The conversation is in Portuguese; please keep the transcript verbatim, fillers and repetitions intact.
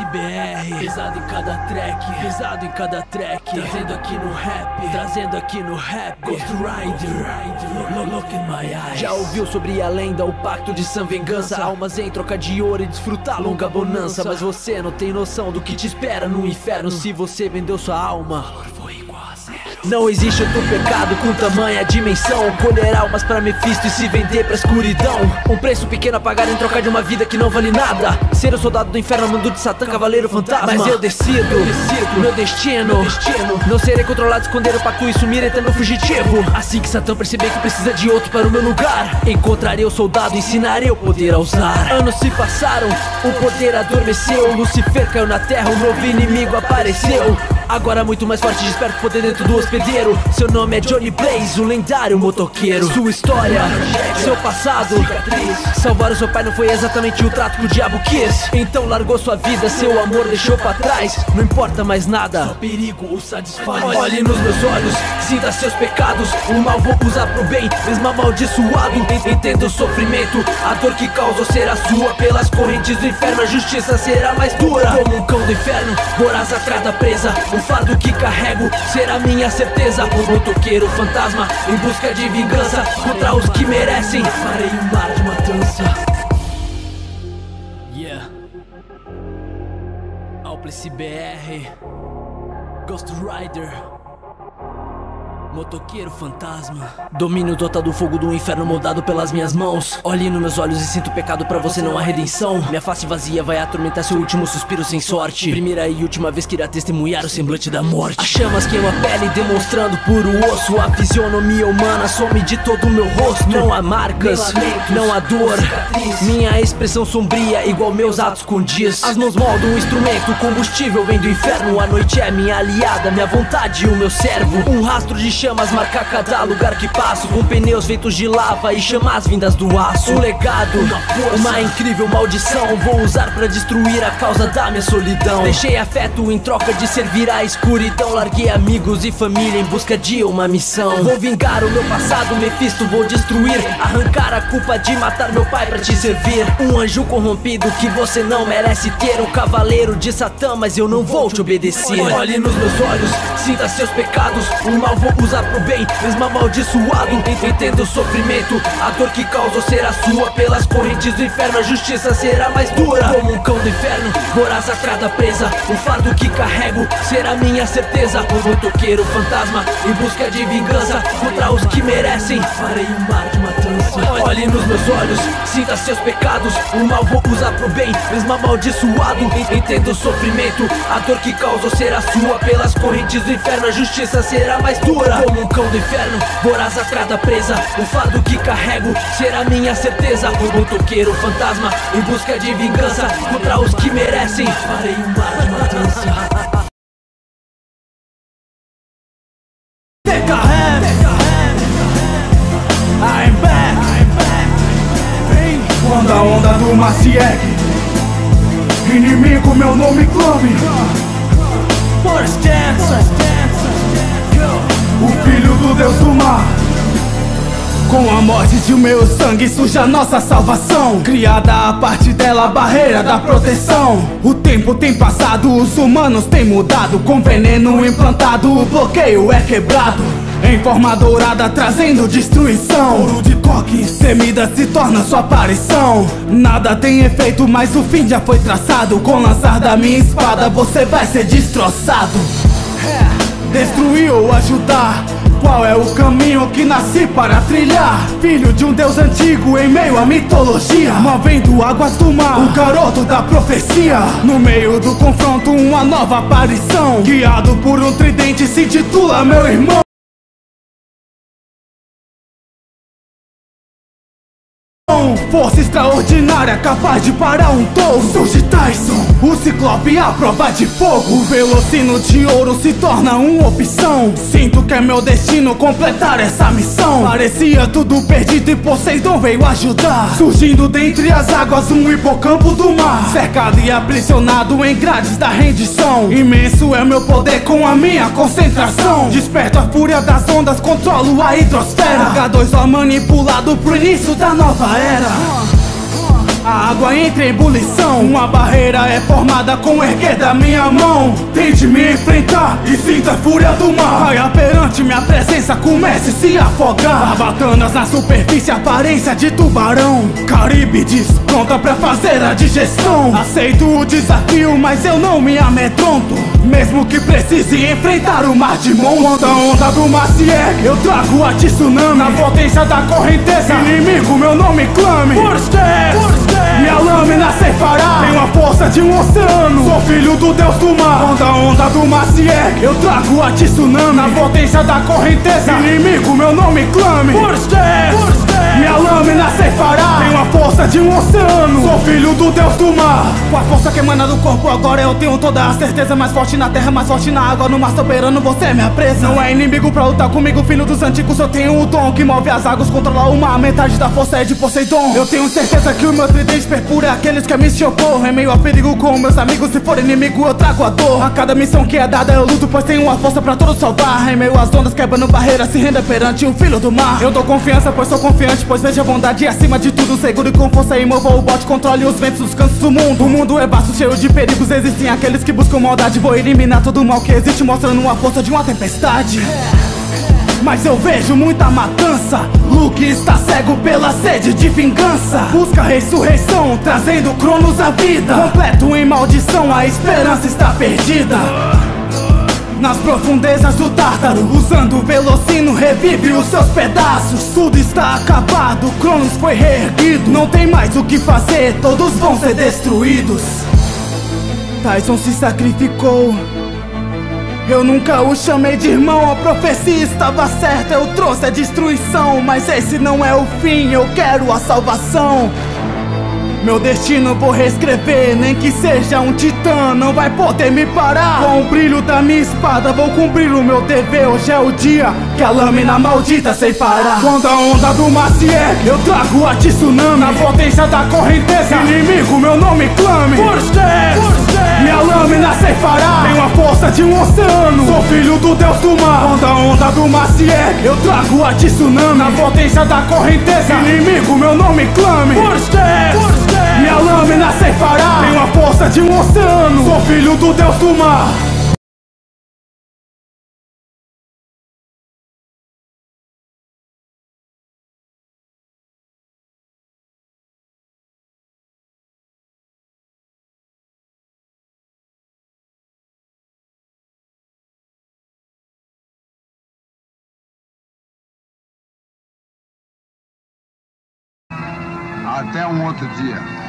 B R, pesado em cada track, pesado em cada track, trazendo aqui no rap, trazendo aqui no rap, Ghost Rider, look, look in my eyes. Já ouviu sobre a lenda, o pacto de Sam Vingança? Almas em troca de ouro e desfrutar longa bonança. Mas você não tem noção do que te espera no inferno se você vendeu sua alma. Não existe outro pecado com tamanha dimensão. Colher almas pra Mephisto e se vender pra escuridão. Um preço pequeno a pagar em troca de uma vida que não vale nada. Ser o soldado do inferno, mundo de Satã, cavaleiro fantasma. Mas eu decido, eu decido meu destino. meu destino Não serei controlado, esconder o pacto e sumir eterno fugitivo. Assim que Satã perceber que precisa de outro para o meu lugar, encontrarei o soldado e ensinarei o poder a usar. Anos se passaram, o poder adormeceu. Lucifer caiu na terra, um novo inimigo apareceu. Agora muito mais forte, desperta o poder dentro do hospedeiro. Seu nome é Johnny Blaze, o lendário motoqueiro. Sua história, seu passado, salvar o seu pai não foi exatamente o trato que o diabo quis. Então largou sua vida, seu amor deixou pra trás. Não importa mais nada, só perigo o satisfaz. Olhe nos meus olhos, sinta seus pecados. O mal vou usar pro bem, mesmo amaldiçoado. Entenda o sofrimento, a dor que causou será sua. Pelas correntes do inferno a justiça será mais dura. Como um cão do inferno, voraz atrás da presa. O fardo que carrego será minha certeza. O motoqueiro fantasma em busca de vingança contra os que merecem. Farei um mar de matança. Yeah. Alplice B R, Ghost Rider, motoqueiro fantasma. Domínio total do fogo do inferno moldado pelas minhas mãos. Olhe nos meus olhos e sinto o pecado, pra você não há redenção. Minha face vazia vai atormentar seu último suspiro sem sorte. Primeira e última vez que irá testemunhar o semblante da morte. As chamas queimam a pele demonstrando puro osso. A fisionomia humana some de todo o meu rosto. Não há marcas, não há dor. Minha expressão sombria igual meus atos condiz. As mãos moldam o instrumento, o combustível vem do inferno. A noite é minha aliada, minha vontade e o meu servo. Um rastro de chamas marca cada lugar que passo, com pneus feitos de lava e chamas vindas do aço. Um legado, uma incrível maldição, vou usar pra destruir a causa da minha solidão. Deixei afeto em troca de servir a escuridão. Larguei amigos e família em busca de uma missão. Vou vingar o meu passado, Mephisto vou destruir. Arrancar a culpa de matar meu pai pra te servir. Um anjo corrompido que você não merece ter. Um cavaleiro de Satã, mas eu não vou te obedecer. Olhe nos meus olhos, sinta seus pecados. O mal vou usar usar pro bem, mesmo amaldiçoado. Entenda o sofrimento, a dor que causou será sua. Pelas correntes do inferno a justiça será mais dura. Como um cão do inferno, voraz a cada presa. O fardo que carrego será minha certeza. O motoqueiro fantasma em busca de vingança contra os que merecem. Farei um mar de matança. Olhe nos meus olhos, sinta seus pecados. O mal vou usar pro bem, mesmo amaldiçoado. Entenda o sofrimento, a dor que causou será sua. Pelas correntes do inferno a justiça será mais dura. Como um cão do inferno, voraz atrás da presa. O fardo que carrego será minha certeza. O motoqueiro fantasma em busca de vingança contra os que merecem. Farei um mar de matança. I'm back. Quando a onda do mar se ergue, inimigo meu nome clame. Force Dance, o filho do Deus do mar. Com a morte de meu sangue surge a nossa salvação. Criada a partir dela a barreira da proteção. O tempo tem passado, os humanos têm mudado. Com veneno implantado, o bloqueio é quebrado. Em forma dourada trazendo destruição. Ouro de coques, temida se torna sua aparição. Nada tem efeito, mas o fim já foi traçado. Com o lançar da minha espada você vai ser destroçado. Destruir ou ajudar, qual é o caminho que nasci para trilhar? Filho de um deus antigo em meio à mitologia, movendo águas do mar, o garoto da profecia. No meio do confronto uma nova aparição, guiado por um tridente se titula meu irmão. Força extraordinária, capaz de parar um touro. Surge Tyson, o ciclope à prova de fogo. O velocino de ouro se torna uma opção. Sinto que é meu destino completar essa missão. Parecia tudo perdido e Poseidon veio ajudar. Surgindo dentre as águas um hipocampo do mar, cercado e aprisionado em grades da rendição. Imenso é meu poder com a minha concentração. Desperto a fúria das ondas, controlo a hidrosfera. H dois O manipulado pro início da nova era. A água entra em ebulição, uma barreira é formada com o erguer da minha mão. Tente me enfrentar e sinta a fúria do mar. Caia perante minha presença, comece a se afogar. Barbatanas na superfície, aparência de tubarão. Caríbides, pronta pra fazer a digestão. Aceito o desafio, mas eu não me amedronto, mesmo que precise enfrentar o mar de monstros. Quando a onda do mar se ergue, eu trago a tsunami. Na potência da correnteza, inimigo meu nome clame. Minha lâmina ceifará, tenho a força de um oceano. Sou filho do deus do mar. Quando a onda do mar se ergue, eu trago a tsunami. Na potência da correnteza, inimigo meu nome clame. Minha lâmina ceifará, tenho a força de um oceano. Sou filho do deus do mar. Com a força que emana do corpo agora eu tenho toda a certeza. Mais forte na terra, mais forte na água. No mar soberano você é minha presa. Não é inimigo pra lutar comigo, filho dos antigos. Eu tenho o dom que move as águas, controla o mar. Metade da força é de Poseidon. Eu tenho certeza que o meu tridente perfura aqueles que me se opor. Em meio ao perigo com meus amigos, se for inimigo eu trago a dor. A cada missão que é dada eu luto, pois tenho a força pra todos salvar. Em meio às ondas quebrando barreiras, se renda perante o filho do mar. Eu dou confiança, pois sou confiante, pois vejo a bondade acima de tudo. Seguro e com força e mova o bote, controle os ventos dos cantos do mundo. O mundo é vasto, cheio de perigos, existem aqueles que buscam maldade. Vou eliminar todo o mal que existe, mostrando a força de uma tempestade. Mas eu vejo muita matança. Luke está cego pela sede de vingança. Busca ressurreição, trazendo Cronos à vida. Completo em maldição, a esperança está perdida. Nas profundezas do Tártaro, usando o Velocino, revive os seus pedaços. Tudo está acabado, Cronos foi reerguido. Não tem mais o que fazer, todos vão ser destruídos. Tyson se sacrificou. Eu nunca o chamei de irmão, a profecia estava certa. Eu trouxe a destruição, mas esse não é o fim, eu quero a salvação. Meu destino vou reescrever, nem que seja um titã, não vai poder me parar. Com o brilho da minha espada vou cumprir o meu dever. Hoje é o dia que a lâmina maldita ceifará. Quando a onda do mar se ergue, eu trago a tsunami. Na potência da correnteza, inimigo meu nome clame. Minha lâmina ceifará, tenho a força de um oceano. Sou filho do deus do mar. Quando a onda do mar se ergue, eu trago a tsunami. Na potência da correnteza, inimigo meu nome clame. Minha lâmina ceifará, tenho a força de um oceano. Sou filho do deus do mar. Até um outro dia.